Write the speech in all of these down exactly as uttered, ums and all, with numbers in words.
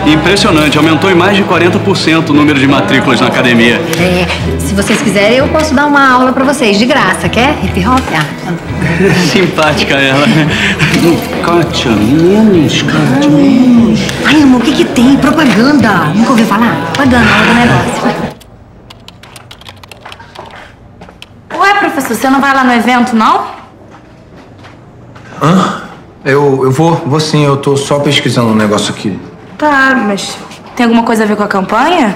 Impressionante, aumentou em mais de quarenta por cento o número de matrículas na academia. É, se vocês quiserem, eu posso dar uma aula pra vocês, de graça, quer? Hip hop? Ah. Simpática ela. Kátia, menos, Kátia, menos. Ai, amor, o que que tem? Propaganda. Nunca ouviu falar? Propaganda, hora do negócio. Ué, professor, você não vai lá no evento, não? Hã? Eu, eu vou, vou sim, eu tô só pesquisando um negócio aqui. Tá, mas tem alguma coisa a ver com a campanha?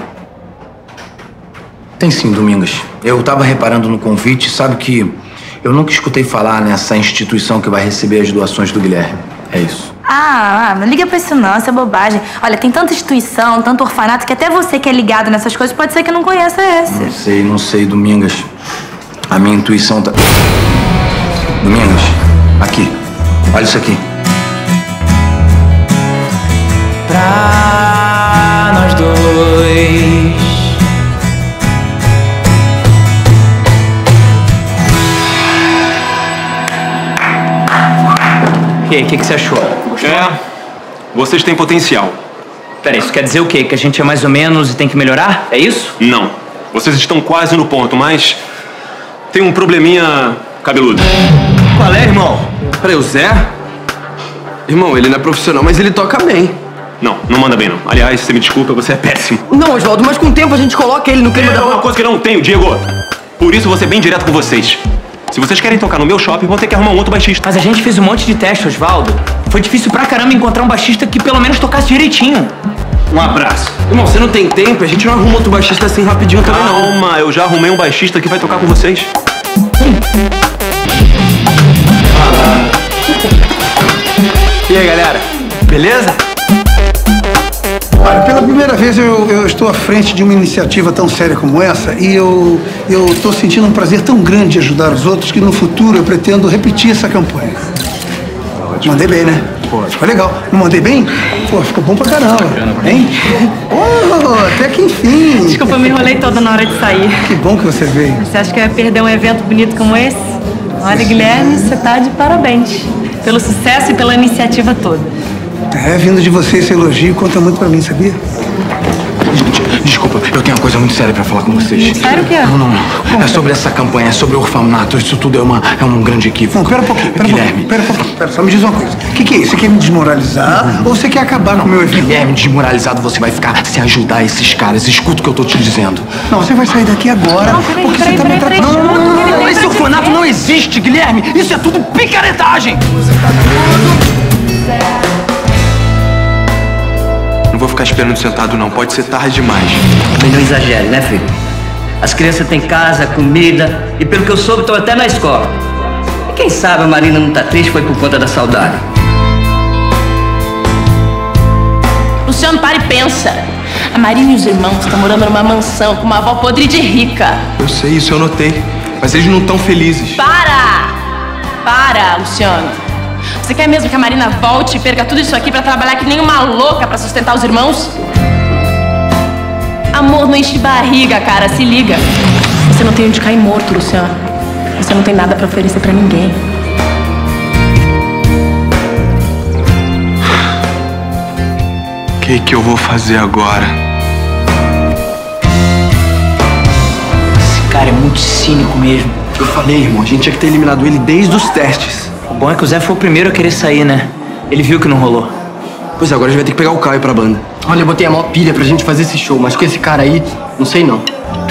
Tem sim, Domingas. Eu tava reparando no convite, sabe que eu nunca escutei falar nessa instituição que vai receber as doações do Guilherme. É isso. Ah, ah, não liga pra isso não, isso é bobagem. Olha, tem tanta instituição, tanto orfanato, que até você que é ligado nessas coisas pode ser que não conheça esse. Não sei, não sei, Domingas. A minha intuição tá... Domingas, aqui. Olha isso aqui. Pra nós dois. E aí, o que, que você achou? É, vocês têm potencial. Peraí, isso quer dizer o quê? Que a gente é mais ou menos e tem que melhorar? É isso? Não. Vocês estão quase no ponto, mas tem um probleminha cabeludo. Qual é, irmão? Peraí, o Zé? Irmão, ele não é profissional, mas ele toca bem. Não, não manda bem, não. Aliás, você me desculpa, você é péssimo. Não, Oswaldo, mas com o tempo a gente coloca ele no clima É da... uma coisa que eu não tenho, Diego. Por isso eu vou ser bem direto com vocês. Se vocês querem tocar no meu shopping, vão ter que arrumar um outro baixista. Mas a gente fez um monte de teste, Oswaldo. Foi difícil pra caramba encontrar um baixista que pelo menos tocasse direitinho. Um abraço. Irmão, você não tem tempo, a gente não arruma outro baixista assim rapidinho também, não. Calma, eu já arrumei um baixista que vai tocar com vocês. E aí, galera? Beleza? Olha, pela primeira vez eu, eu estou à frente de uma iniciativa tão séria como essa e eu eu estou sentindo um prazer tão grande de ajudar os outros que no futuro eu pretendo repetir essa campanha. Ótimo. Mandei bem, né? Pode. Ficou legal. Não mandei bem? Pô, ficou bom pra caramba. Hein? Oh, até que enfim. Desculpa, eu me enrolei toda na hora de sair. Que bom que você veio. Você acha que eu ia perder um evento bonito como esse? Olha, Guilherme, você tá de parabéns. Pelo sucesso e pela iniciativa toda. É, vindo de você esse elogio conta muito pra mim, sabia? Desculpa, eu tenho uma coisa muito séria pra falar com vocês. Sério o quê? Não, não, não. É sobre essa campanha, é sobre o orfanato. Isso tudo é, uma, é um grande equívoco. Não, pera um pouquinho, pera um Guilherme. pouquinho, pera um pouquinho. Pera, só me diz uma coisa. O que, que é isso? Você quer me desmoralizar uhum. ou você quer acabar com o meu evento? Guilherme, desmoralizado você vai ficar se ajudar esses caras. Escuta o que eu tô te dizendo. Não, você vai sair daqui agora. Não, peraí, porque peraí, você peraí, tá peraí, me peraí, tratando. não, não, não, não, Esse orfanato não existe, Guilherme. Isso é tudo picaretagem. Não vou ficar esperando sentado, não. Pode ser tarde demais. Mas não exagere, né, filho? As crianças têm casa, comida e, pelo que eu soube, estão até na escola. E quem sabe a Marina não tá triste foi por conta da saudade. Luciano, para e pensa. A Marina e os irmãos estão morando numa mansão com uma avó podre de rica. Eu sei, isso eu notei. Mas eles não estão felizes. Para! Para, Luciano. Você quer mesmo que a Marina volte e perca tudo isso aqui pra trabalhar que nem uma louca pra sustentar os irmãos? Amor não enche barriga, cara, se liga. Você não tem onde cair morto, Luciano. Você não tem nada pra oferecer pra ninguém. O que que eu vou fazer agora? Esse cara é muito cínico mesmo. Eu falei, irmão, a gente tinha que ter eliminado ele desde os testes. O bom é que o Zé foi o primeiro a querer sair, né? Ele viu que não rolou. Pois é, agora a gente vai ter que pegar o Caio pra banda. Olha, eu botei a maior pilha pra gente fazer esse show, mas com esse cara aí, não sei não.